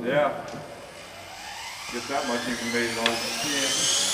Yeah. Get that much you can make it all. Yeah.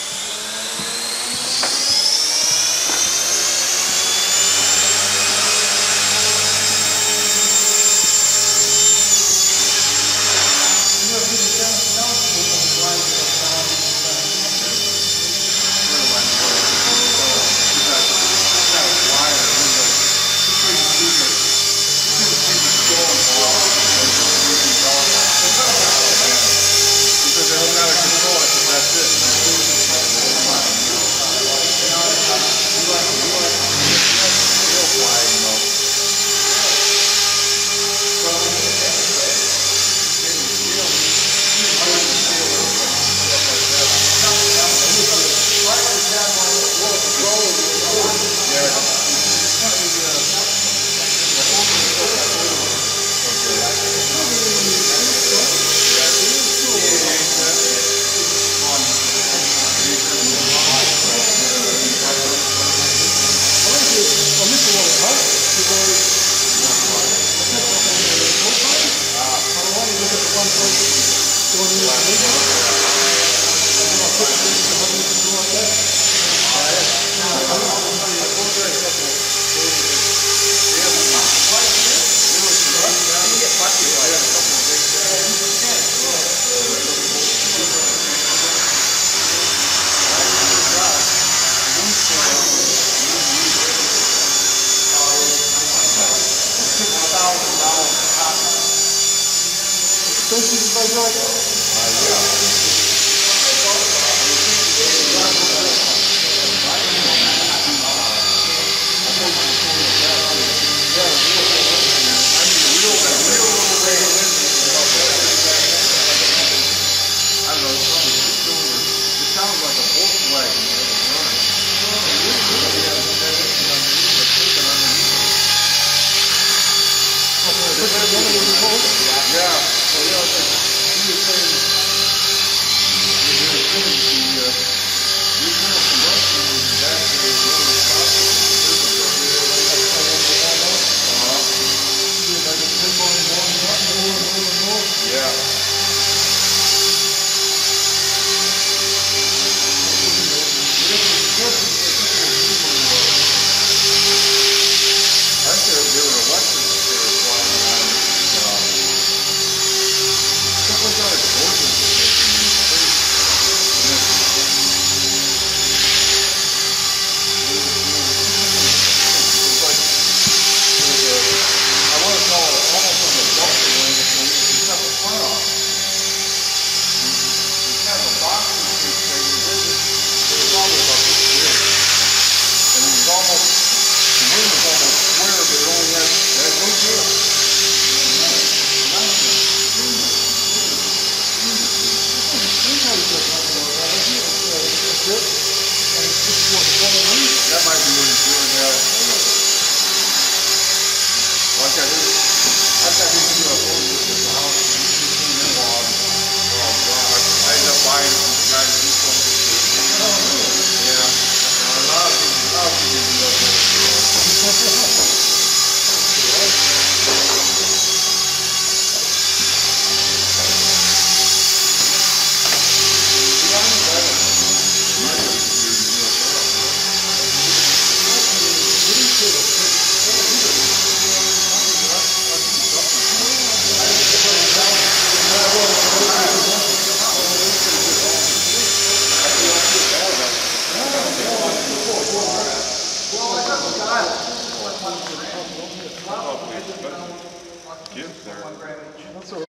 That might be what he's doing now. Like I used to do a phone with the house. Oh God, I ended up buying it from the guy who used to. Yeah. A lot of people do that. Kids there.